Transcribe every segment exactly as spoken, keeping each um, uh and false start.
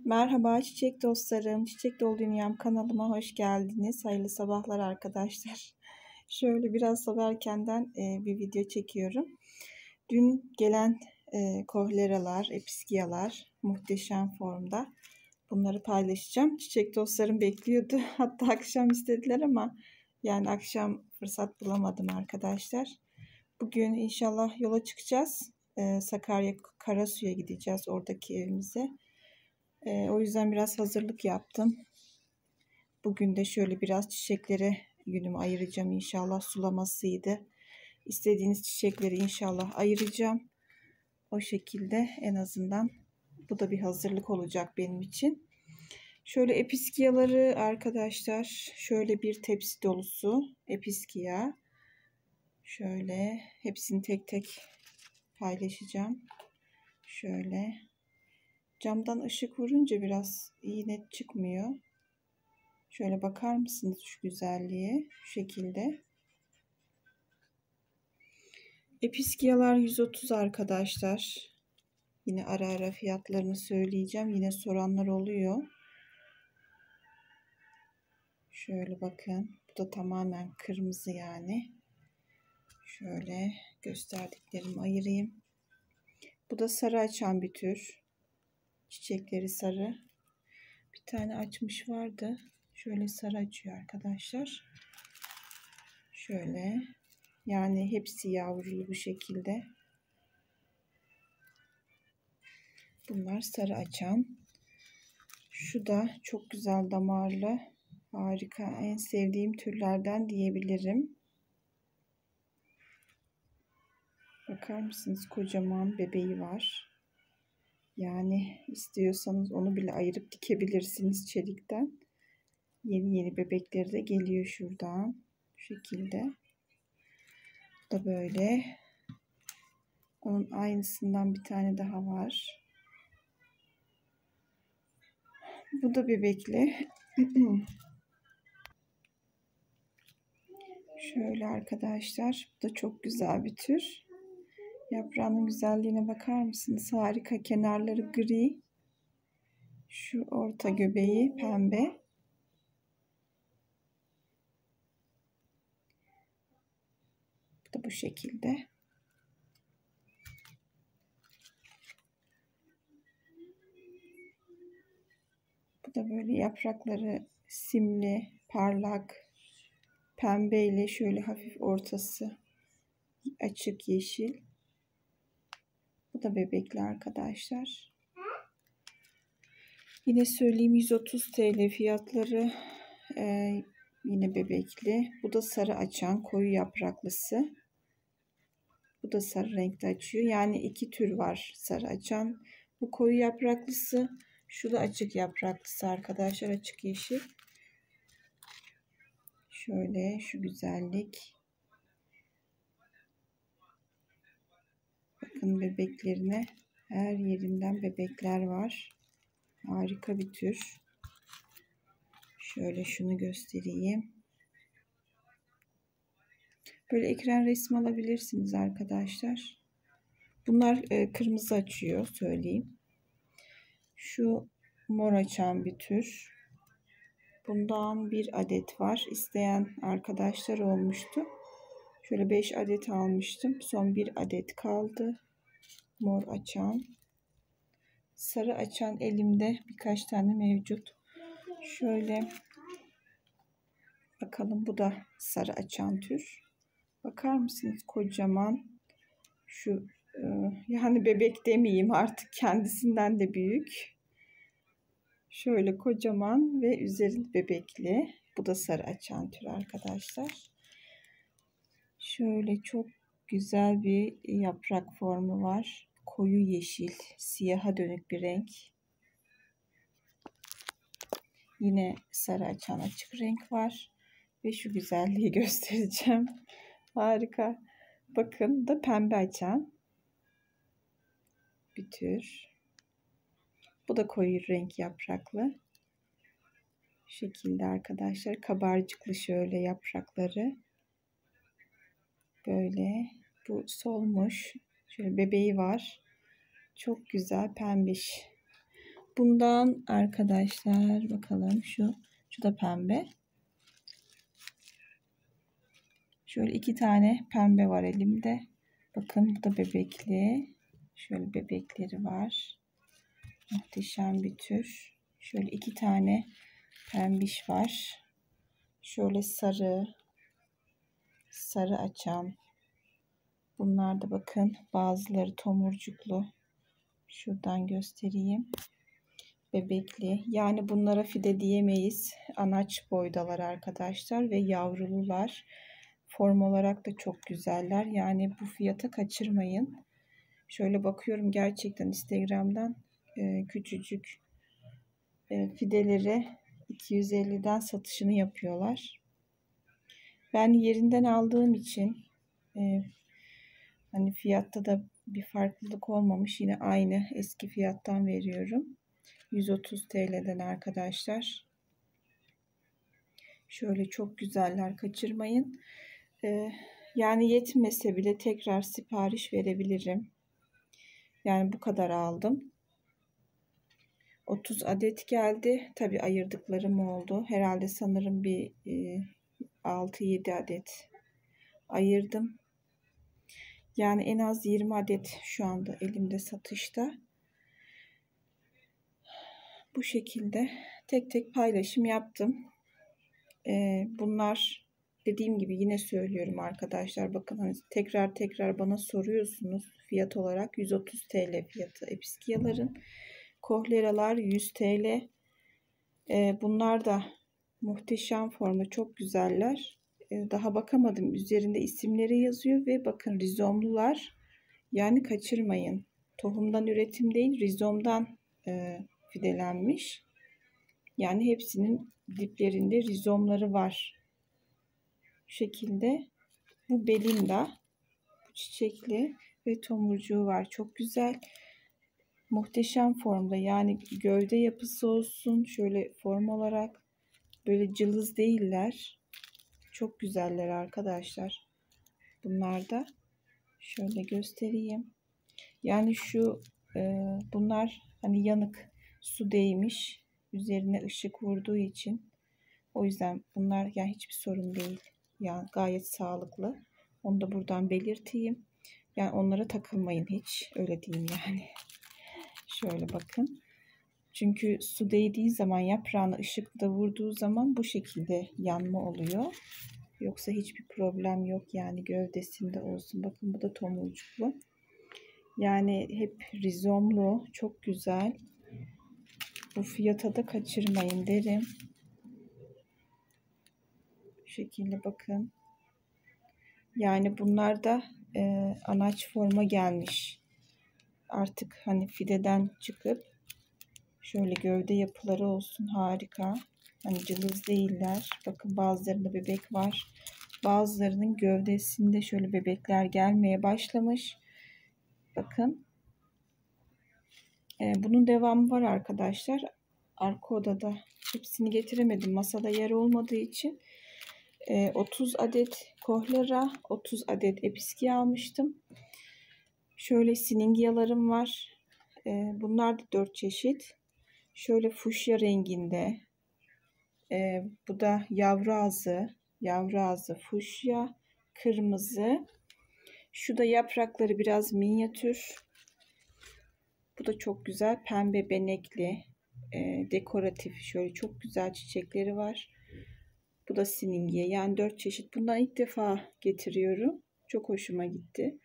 Merhaba çiçek dostlarım, Çiçek Dolu Dünyam kanalıma hoş geldiniz. Hayırlı sabahlar arkadaşlar. Şöyle biraz sabah erkenden e, bir video çekiyorum. Dün gelen e, kohleralar, episkiyalar muhteşem formda. Bunları paylaşacağım. Çiçek dostlarım bekliyordu. Hatta akşam istediler ama yani akşam fırsat bulamadım arkadaşlar. Bugün inşallah yola çıkacağız. E, Sakarya Karasu'ya gideceğiz, oradaki evimize. Ee, o yüzden biraz hazırlık yaptım. Bugün de şöyle biraz çiçeklere günümü ayıracağım inşallah. Sulamasıydı. İstediğiniz çiçekleri inşallah ayıracağım. O şekilde en azından bu da bir hazırlık olacak benim için. Şöyle episkiyaları arkadaşlar, şöyle bir tepsi dolusu episkiya. Şöyle hepsini tek tek paylaşacağım. Şöyle camdan ışık vurunca biraz iyi net çıkmıyor. Şöyle bakar mısınız şu güzelliğe? Şu şekilde. Episkiyalar yüz otuz arkadaşlar. Yine ara ara fiyatlarını söyleyeceğim. Yine soranlar oluyor. Şöyle bakın. Bu da tamamen kırmızı yani. Şöyle gösterdiklerimi ayırayım. Bu da sarı açan bir tür. Çiçekleri sarı. Bir tane açmış vardı. Şöyle sarı açıyor arkadaşlar. Şöyle. Yani hepsi yavrulu bu şekilde. Bunlar sarı açan. Şu da çok güzel damarlı. Harika. En sevdiğim türlerden diyebilirim. Bakar mısınız? Kocaman bebeği var. Yani istiyorsanız onu bile ayırıp dikebilirsiniz çelikten. Yeni yeni bebekleri de geliyor şuradan. Bu şekilde. Bu da böyle. Onun aynısından bir tane daha var. Bu da bebekli. Şöyle arkadaşlar. Bu da çok güzel bir tür. Yaprağının güzelliğine bakar mısınız? Harika. Kenarları gri. Şu orta göbeği pembe. Bu da bu şekilde. Bu da böyle yaprakları simli, parlak, pembe ile şöyle hafif ortası açık yeşil. Bu da bebekli arkadaşlar. Yine söyleyeyim, yüz otuz TL fiyatları. Ee, yine bebekli. Bu da sarı açan, koyu yapraklısı. Bu da sarı renkte açıyor. Yani iki tür var sarı açan. Bu koyu yapraklısı. Şu da açık yapraklısı arkadaşlar. Açık yeşil. Şöyle şu güzellik. Bakın bebeklerine. Her yerinden bebekler var. Harika bir tür. Şöyle şunu göstereyim. Böyle ekran resmi alabilirsiniz arkadaşlar. Bunlar e, kırmızı açıyor söyleyeyim. Şu mor açan bir tür. Bundan bir adet var. İsteyen arkadaşlar olmuştu. Şöyle beş adet almıştım. Son bir adet kaldı. Mor açan. Sarı açan elimde birkaç tane mevcut. Şöyle bakalım, bu da sarı açan tür. Bakar mısınız kocaman. Şu e, yani bebek demeyeyim artık, kendisinden de büyük. Şöyle kocaman ve üzeri bebekli. Bu da sarı açan tür arkadaşlar. Şöyle çok güzel bir yaprak formu var. Koyu yeşil, siyaha dönük bir renk. Yine sarı açan açık renk var. Ve şu güzelliği göstereceğim. Harika. Bakın, da pembe açan bir tür. Bu da koyu renk yapraklı. Bu şekilde arkadaşlar. Kabarcıklı şöyle yaprakları. Böyle. Bu solmuş. Şöyle bebeği var. Çok güzel pembiş. Bundan arkadaşlar bakalım, şu şu da pembe. Şöyle iki tane pembe var elimde. Bakın bu da bebekli. Şöyle bebekleri var. Muhteşem bir tür. Şöyle iki tane pembiş var. Şöyle sarı. Sarı açan. Bunlar da bakın bazıları tomurcuklu. Şuradan göstereyim. Bebekli. Yani bunlara fide diyemeyiz. Anaç boydalar arkadaşlar ve yavrulular. Form olarak da çok güzeller. Yani bu fiyata kaçırmayın. Şöyle bakıyorum gerçekten Instagram'dan e, küçücük e, fideleri iki yüz elliden satışını yapıyorlar. Ben yerinden aldığım için e, hani fiyatta da bir farklılık olmamış. Yine aynı eski fiyattan veriyorum. yüz otuz T L'den arkadaşlar. Şöyle çok güzeller, kaçırmayın. Ee, yani yetmese bile tekrar sipariş verebilirim. Yani bu kadar aldım. otuz adet geldi. Tabi ayırdıklarım oldu. Herhalde sanırım bir e, altı yedi adet ayırdım. Yani en az yirmi adet şu anda elimde satışta. Bu şekilde tek tek paylaşım yaptım. Ee, bunlar dediğim gibi yine söylüyorum arkadaşlar. Bakın hani tekrar tekrar bana soruyorsunuz. Fiyat olarak yüz otuz T L fiyatı episkiyaların. Kohleralar yüz T L. Ee, bunlar da muhteşem formda, çok güzeller. Ee, daha bakamadım. Üzerinde isimleri yazıyor ve bakın rizomlular. Yani kaçırmayın. Tohumdan üretim değil, rizomdan e, fidelenmiş. Yani hepsinin diplerinde rizomları var. Bu şekilde. Bu Belinda. Bu çiçekli ve tomurcuğu var. Çok güzel. Muhteşem formda. Yani gövde yapısı olsun. Şöyle form olarak. Böyle cılız değiller. Çok güzeller arkadaşlar. Bunlar da. Şöyle göstereyim. Yani şu e, bunlar hani yanık, su değmiş. Üzerine ışık vurduğu için. O yüzden bunlar yani hiçbir sorun değil. Yani gayet sağlıklı. Onu da buradan belirteyim. Yani onlara takılmayın hiç. Öyle diyeyim yani. Şöyle bakın. Çünkü su değdiği zaman, yaprağına ışık da vurduğu zaman bu şekilde yanma oluyor. Yoksa hiçbir problem yok yani gövdesinde olsun. Bakın bu da tomurcuklu. Yani hep rizomlu. Çok güzel. Bu fiyata da kaçırmayın derim. Bu şekilde bakın. Yani bunlar da e, anaç forma gelmiş. Artık hani fideden çıkıp şöyle gövde yapıları olsun, harika. Hani cılız değiller. Bakın bazılarında bebek var. Bazılarının gövdesinde şöyle bebekler gelmeye başlamış. Bakın. E, bunun devamı var arkadaşlar. Arka odada hepsini getiremedim. Masada yer olmadığı için. E, otuz adet kohlera, otuz adet episki almıştım. Şöyle siningyalarım var. E, bunlar da dört çeşit. Şöyle fuşya renginde. E, bu da yavru ağzı. Yavru ağzı fuşya. Kırmızı. Şu da yaprakları biraz minyatür. Bu da çok güzel. Pembe benekli. E, dekoratif. Şöyle çok güzel çiçekleri var. Bu da siningye. Yani dört çeşit. Bundan ilk defa getiriyorum. Çok hoşuma gitti.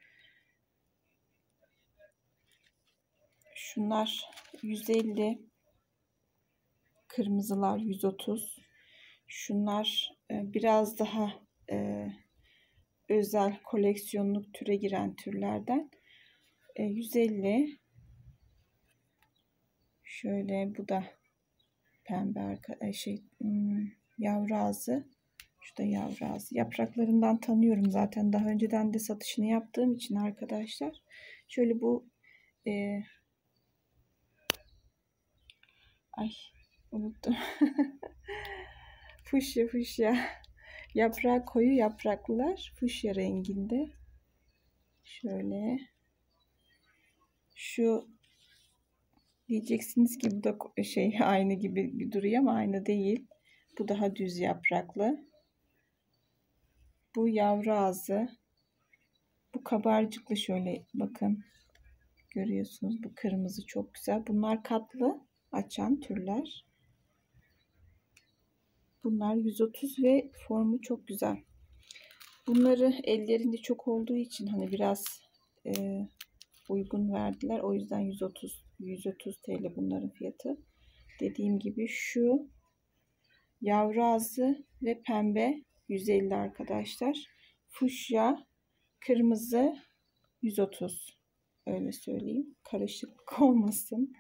Şunlar yüz elli. Kırmızılar yüz otuz. Şunlar biraz daha e, özel koleksiyonluk türe giren türlerden. E, yüz elli. Şöyle bu da pembe arka şey hmm, yavru ağzı. Şu da yavru ağzı. Yapraklarından tanıyorum zaten. Daha önceden de satışını yaptığım için arkadaşlar. Şöyle bu e, ay unuttum. Fuşya fuşya. Yaprağı koyu yapraklılar. Fuşya renginde. Şöyle. Şu Diyeceksiniz ki bu da şey aynı gibi duruyor ama aynı değil. Bu daha düz yapraklı. Bu yavru ağzı. Bu kabarcıklı, şöyle bakın. Görüyorsunuz, bu kırmızı çok güzel. Bunlar katlı açan türler. Bunlar yüz otuz ve formu çok güzel. Bunları ellerinde çok olduğu için hani biraz e, uygun verdiler. O yüzden yüz otuz yüz otuz TL bunların fiyatı. Dediğim gibi şu yavru ağzı ve pembe yüz elli arkadaşlar. Fuşya, kırmızı yüz otuz. Öyle söyleyeyim. Karışıklık olmasın.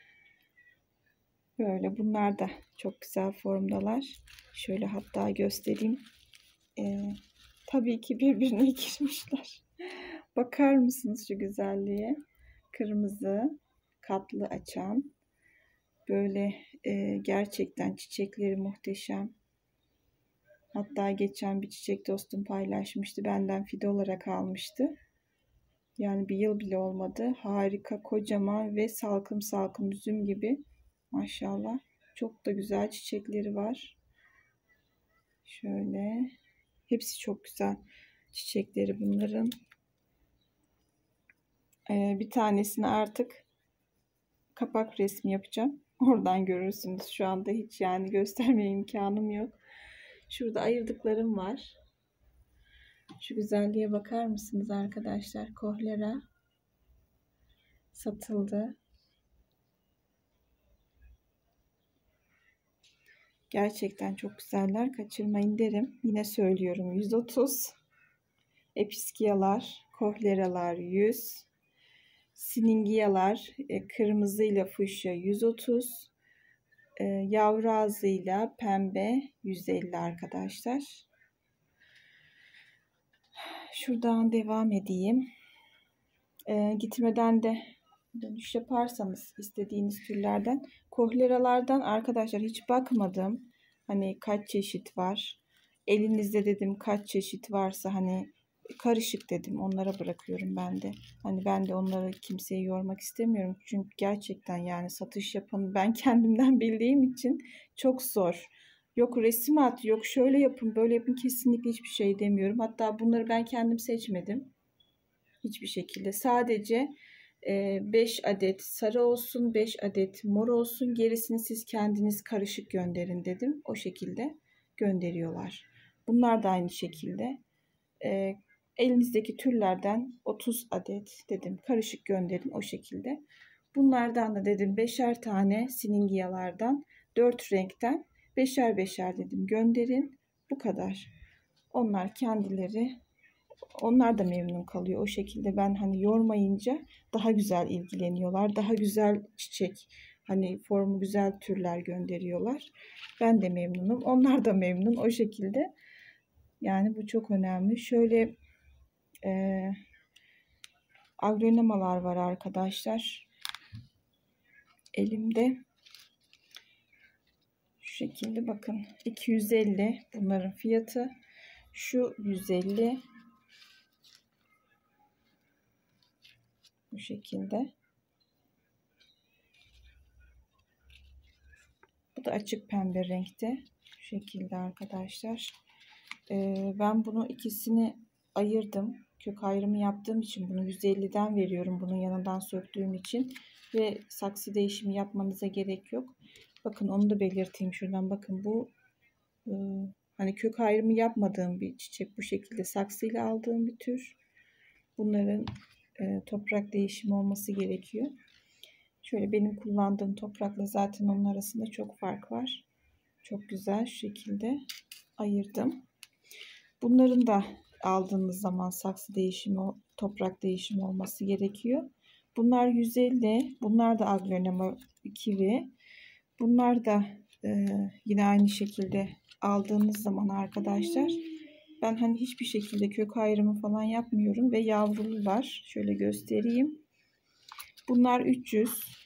Böyle bunlar da çok güzel formdalar. Şöyle hatta göstereyim. Ee, tabii ki birbirine girmişler. Bakar mısınız şu güzelliğe? Kırmızı, katlı açan. Böyle e, gerçekten çiçekleri muhteşem. Hatta geçen bir çiçek dostum paylaşmıştı. Benden fide olarak almıştı. Yani bir yıl bile olmadı. Harika, kocaman ve salkım salkım üzüm gibi. Maşallah. Çok da güzel çiçekleri var. Şöyle. Hepsi çok güzel çiçekleri bunların. Ee, bir tanesini artık kapak resmi yapacağım. Oradan görürsünüz. Şu anda hiç yani göstermeye imkanım yok. Şurada ayırdıklarım var. Şu güzelliğe bakar mısınız arkadaşlar? Kohlera satıldı. Gerçekten çok güzeller. Kaçırmayın derim. Yine söylüyorum. yüz otuz. Episkiyalar, kohleralar yüz. Siningiyalar e, kırmızı ile fuşya yüz otuz. E, yavru ağzıyla pembe yüz elli arkadaşlar. Şuradan devam edeyim. E, gitmeden de dönüş yaparsanız istediğiniz türlerden, kohleralardan arkadaşlar hiç bakmadım. Hani kaç çeşit var? Elinizde dedim kaç çeşit varsa hani karışık dedim, onlara bırakıyorum ben de. Hani ben de onları kimseyi yormak istemiyorum. Çünkü gerçekten yani satış yapanı ben kendimden bildiğim için çok zor. Yok resim at, yok şöyle yapın, böyle yapın, kesinlikle hiçbir şey demiyorum. Hatta bunları ben kendim seçmedim. Hiçbir şekilde. Sadece beş adet sarı olsun, beş adet mor olsun. Gerisini siz kendiniz karışık gönderin dedim. O şekilde gönderiyorlar. Bunlar da aynı şekilde. E, elinizdeki türlerden otuz adet dedim. Karışık gönderin o şekilde. Bunlardan da dedim beşer tane siningiyalardan, dört renkten beşer beşer dedim gönderin. Bu kadar. Onlar kendileri Onlar da memnun kalıyor. O şekilde ben hani yormayınca daha güzel ilgileniyorlar. Daha güzel çiçek, hani formu güzel türler gönderiyorlar. Ben de memnunum. Onlar da memnun o şekilde. Yani bu çok önemli. Şöyle e, aglonemalar var arkadaşlar. Elimde. Şu şekilde bakın. iki yüz elli bunların fiyatı. Şu yüz elli. Bu şekilde. Bu da açık pembe renkte. Şu şekilde arkadaşlar. Ee, ben bunu ikisini ayırdım. Kök ayrımı yaptığım için bunu yüz elliden veriyorum. Bunun yanından söktüğüm için. Ve saksı değişimi yapmanıza gerek yok. Bakın onu da belirteyim şuradan. Bakın bu e, hani kök ayrımı yapmadığım bir çiçek. Bu şekilde saksıyla aldığım bir tür. Bunların e, toprak değişimi olması gerekiyor. Şöyle benim kullandığım toprakla zaten onun arasında çok fark var. Çok güzel şu şekilde ayırdım. Bunların da aldığınız zaman saksı değişimi, toprak değişimi olması gerekiyor. Bunlar yüz elli. Bunlar da aglonema kivi. Bunlar da e, yine aynı şekilde aldığınız zaman arkadaşlar, ben hani hiçbir şekilde kök ayrımı falan yapmıyorum ve yavrulular. Şöyle göstereyim. Bunlar üç yüz.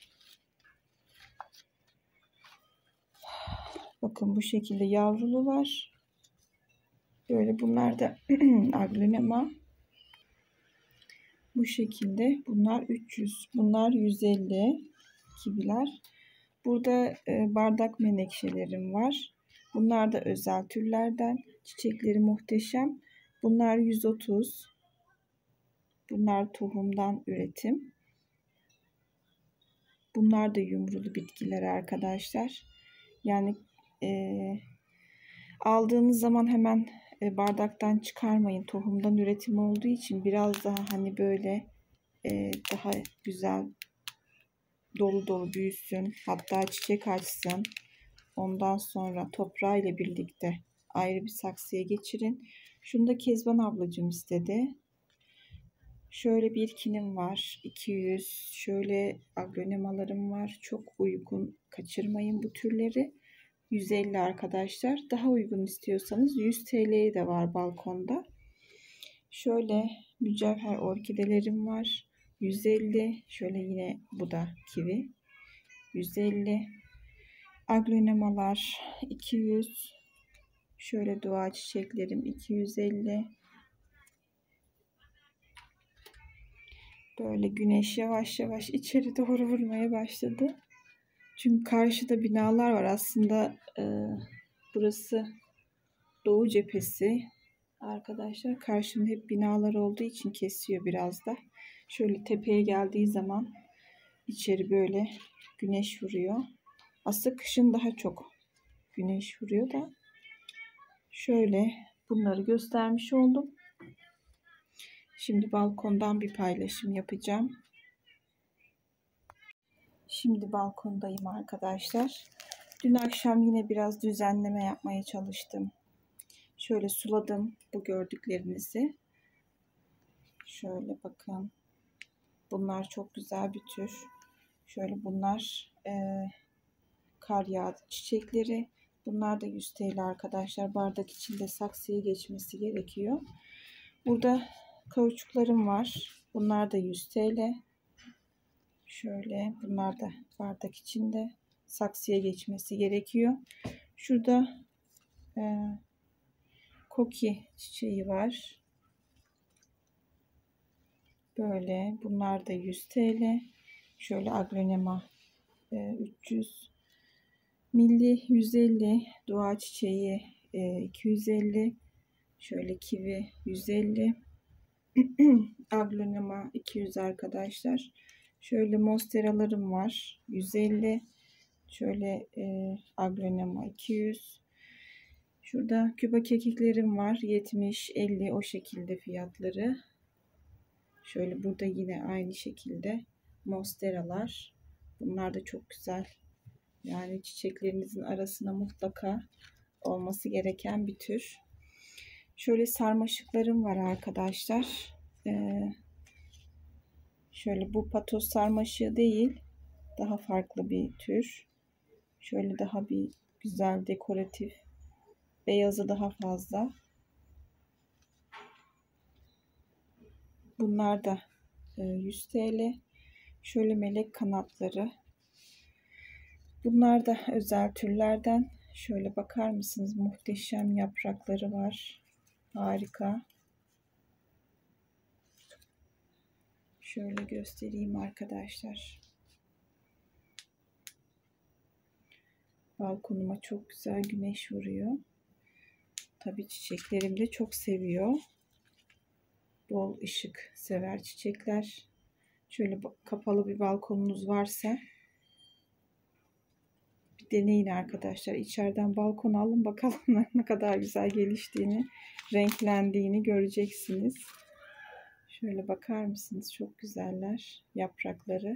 Bakın bu şekilde yavrulu var. Böyle bunlar da aglonema. Bu şekilde bunlar üç yüz. Bunlar yüz elli. kiviler. Burada e, bardak menekşelerim var. Bunlar da özel türlerden. Çiçekleri muhteşem. Bunlar yüz otuz. Bunlar tohumdan üretim. Bunlar da yumrulu bitkiler arkadaşlar. Yani e, aldığınız zaman hemen e, bardaktan çıkarmayın. Tohumdan üretim olduğu için biraz daha hani böyle e, daha güzel dolu dolu büyüsün. Hatta çiçek açsın. Ondan sonra toprağıyla birlikte ayrı bir saksıya geçirin. Şunu da Kezban ablacığım istedi. Şöyle bir kinim var. iki yüz. Şöyle aglonemalarım var. Çok uygun. Kaçırmayın bu türleri. yüz elli arkadaşlar. Daha uygun istiyorsanız yüz T L'ye de var balkonda. Şöyle mücevher orkidelerim var. yüz elli. Şöyle yine bu da kivi. yüz elli. Aglonemalar iki yüz. Şöyle dua çiçeklerim iki yüz elli. Böyle güneş yavaş yavaş içeri doğru vurmaya başladı. Çünkü karşıda binalar var. Aslında e, burası doğu cephesi. Arkadaşlar karşımda hep binalar olduğu için kesiyor biraz da. Şöyle tepeye geldiği zaman içeri böyle güneş vuruyor. Aslında kışın daha çok güneş vuruyor da. Şöyle bunları göstermiş oldum. Şimdi balkondan bir paylaşım yapacağım. Şimdi balkondayım arkadaşlar. Dün akşam yine biraz düzenleme yapmaya çalıştım. Şöyle suladım bu gördüklerinizi. Şöyle bakın. Bunlar çok güzel bir tür. Şöyle bunlar e, kar yağdı çiçekleri. Bunlar da yüz T L arkadaşlar. Bardak içinde saksıya geçmesi gerekiyor. Burada kauçuklarım var. Bunlar da yüz T L. Şöyle bunlar da bardak içinde saksıya geçmesi gerekiyor. Şurada e, koki çiçeği var. Böyle bunlar da yüz T L. Şöyle aglonema e, üç yüz. Milli yüz elli. Dua çiçeği e, iki yüz elli. Şöyle kivi yüz elli. Aglonema iki yüz arkadaşlar. Şöyle monsteralarım var yüz elli. Şöyle e, aglonema iki yüz. Şurada küba kekiklerim var yetmiş elli, o şekilde fiyatları. Şöyle burada yine aynı şekilde monsteralar. Bunlar da çok güzel. Yani çiçeklerinizin arasına mutlaka olması gereken bir tür. Şöyle sarmaşıklarım var arkadaşlar. Ee, şöyle bu patos sarmaşığı değil. Daha farklı bir tür. Şöyle daha bir güzel dekoratif. Beyazı daha fazla. Bunlar da yüz T L. Şöyle melek kanatları. Bunlar da özel türlerden. Şöyle bakar mısınız? Muhteşem yaprakları var. Harika. Şöyle göstereyim arkadaşlar. Balkonuma çok güzel güneş vuruyor. Tabii çiçeklerim de çok seviyor. Bol ışık sever çiçekler. Şöyle kapalı bir balkonunuz varsa bir deneyin arkadaşlar. İçeriden balkon alın bakalım ne kadar güzel geliştiğini, renklendiğini göreceksiniz. Şöyle bakar mısınız? Çok güzeller yaprakları.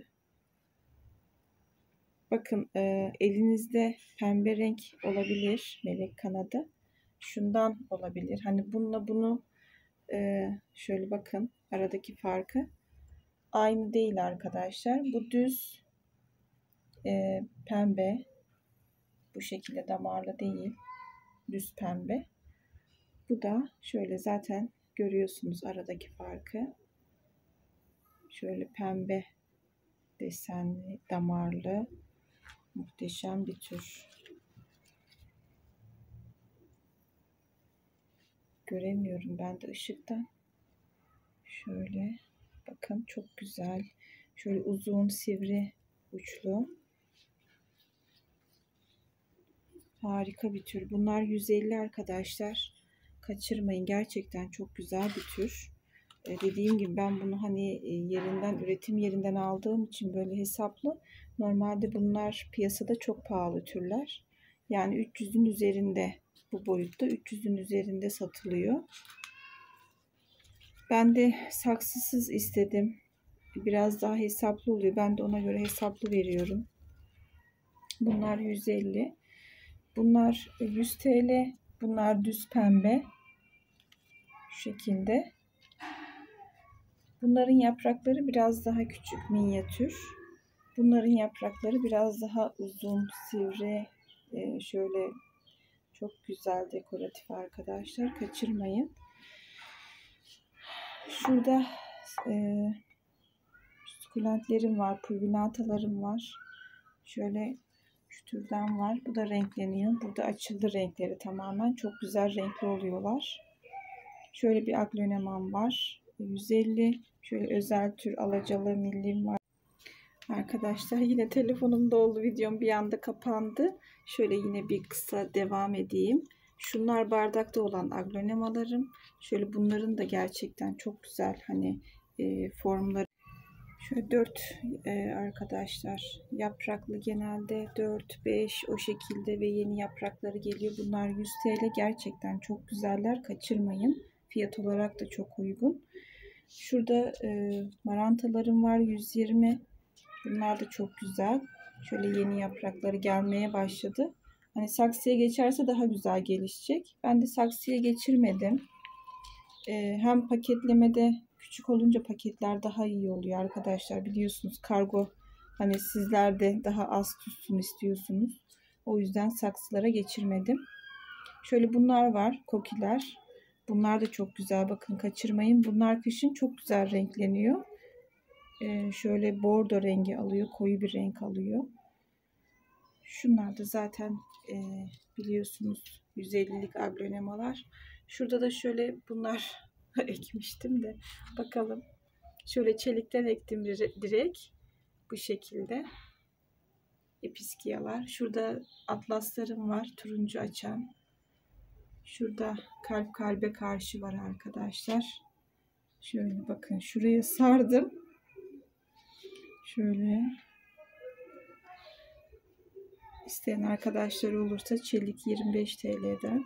Bakın e, elinizde pembe renk olabilir, melek kanadı. Şundan olabilir. Hani bununla bunu e, şöyle bakın aradaki farkı aynı değil arkadaşlar. Bu düz e, pembe. Bu şekilde damarlı değil. Düz pembe. Bu da şöyle zaten görüyorsunuz aradaki farkı. Şöyle pembe desenli, damarlı. Muhteşem bir tür. Göremiyorum ben de ışıktan. Şöyle bakın çok güzel. Şöyle uzun sivri uçlu. Harika bir tür. Bunlar yüz elli arkadaşlar. Kaçırmayın. Gerçekten çok güzel bir tür. Ee, dediğim gibi ben bunu hani yerinden, üretim yerinden aldığım için böyle hesaplı. Normalde bunlar piyasada çok pahalı türler. Yani üç yüzün üzerinde, bu boyutta üç yüzün üzerinde satılıyor. Ben de saksısız istedim. Biraz daha hesaplı oluyor. Ben de ona göre hesaplı veriyorum. Bunlar yüz elli. Bunlar yüz TL. Bunlar düz pembe. Şu şekilde. Bunların yaprakları biraz daha küçük, minyatür. Bunların yaprakları biraz daha uzun, sivri. Ee, şöyle çok güzel dekoratif arkadaşlar. Kaçırmayın. Şurada e, sukulentlerim var, purvinatalarım var. Şöyle şu türden var. Bu da renkleniyor. Burada açıldı renkleri tamamen. Çok güzel renkli oluyorlar. Şöyle bir aglonemam var. yüz elli. Şöyle özel tür alacalı millim var. Arkadaşlar yine telefonum doldu. Videom bir anda kapandı. Şöyle yine bir kısa devam edeyim. Şunlar bardakta olan aglonemalarım. Şöyle bunların da gerçekten çok güzel hani e, formları. Şöyle dört e, arkadaşlar yapraklı, genelde dört beş o şekilde ve yeni yaprakları geliyor. Bunlar yüz TL, gerçekten çok güzeller, kaçırmayın. Fiyat olarak da çok uygun. Şurada e, marantalarım var, yüz yirmi. Bunlar da çok güzel. Şöyle yeni yaprakları gelmeye başladı. Hani saksıya geçerse daha güzel gelişecek. Ben de saksıya geçirmedim. E, hem paketlemede küçük olunca paketler daha iyi oluyor arkadaşlar. Biliyorsunuz kargo hani sizler de daha az tutsun istiyorsunuz. O yüzden saksılara geçirmedim. Şöyle bunlar var, kokiler. Bunlar da çok güzel, bakın kaçırmayın. Bunlar kışın çok güzel renkleniyor. Ee, şöyle bordo rengi alıyor, koyu bir renk alıyor. Şunlar da zaten e, biliyorsunuz yüz ellilik aglonemalar. Şurada da şöyle bunlar ekmiştim de bakalım. Şöyle çelikten ektim direkt bu şekilde. Episkiyalar. Şurada atlaslarım var, turuncu açan. Şurada kalp kalbe karşı var arkadaşlar. Şöyle bakın, şuraya sardım. Şöyle. İsteyen arkadaşlar olursa çelik yirmi beş TL'den.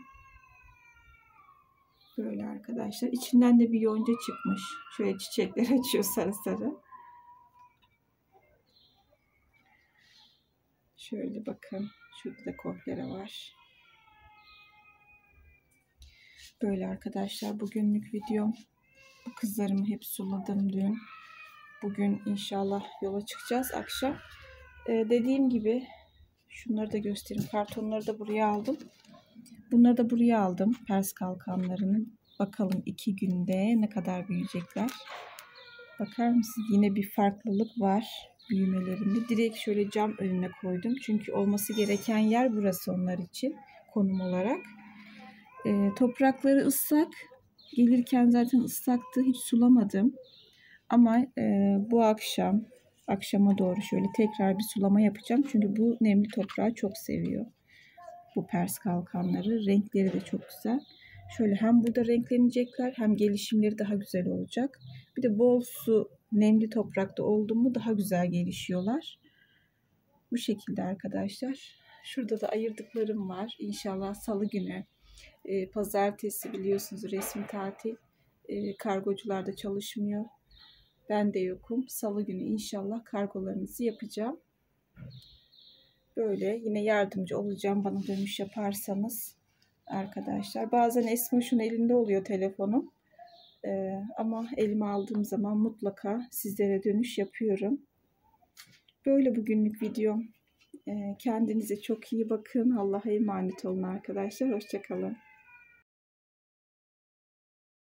Böyle arkadaşlar. İçinden de bir yonca çıkmış. Şöyle çiçekler açıyor sarı sarı. Şöyle bakın. Şurada da kohlere var. Böyle arkadaşlar. Bugünlük videom. Bu kızlarımı hep suladım dün. Bugün inşallah yola çıkacağız akşam. Ee, dediğim gibi şunları da göstereyim. Kartonları da buraya aldım. Bunları da buraya aldım. Pers kalkanlarını. Bakalım iki günde ne kadar büyüyecekler. Bakar mısınız? Yine bir farklılık var büyümelerinde. Direkt şöyle cam önüne koydum. Çünkü olması gereken yer burası onlar için. Konum olarak. E, toprakları ıslak. Gelirken zaten ıslaktı. Hiç sulamadım. Ama e, bu akşam akşama doğru şöyle tekrar bir sulama yapacağım. Çünkü bu nemli toprağı çok seviyor. Bu pers kalkanları. Renkleri de çok güzel. Şöyle hem burada renklenecekler hem gelişimleri daha güzel olacak. Bir de bol su, nemli toprakta oldu mu daha güzel gelişiyorlar. Bu şekilde arkadaşlar. Şurada da ayırdıklarım var. İnşallah salı günü. E, pazartesi biliyorsunuz resmi tatil. E, kargocular da çalışmıyor. Ben de yokum. Salı günü inşallah kargolarınızı yapacağım. Böyle yine yardımcı olacağım bana dönüş yaparsanız arkadaşlar. Bazen Esmoş'un elinde oluyor telefonum. Ee, ama elime aldığım zaman mutlaka sizlere dönüş yapıyorum. Böyle bugünlük videom. Ee, kendinize çok iyi bakın. Allah'a emanet olun arkadaşlar. Hoşça kalın.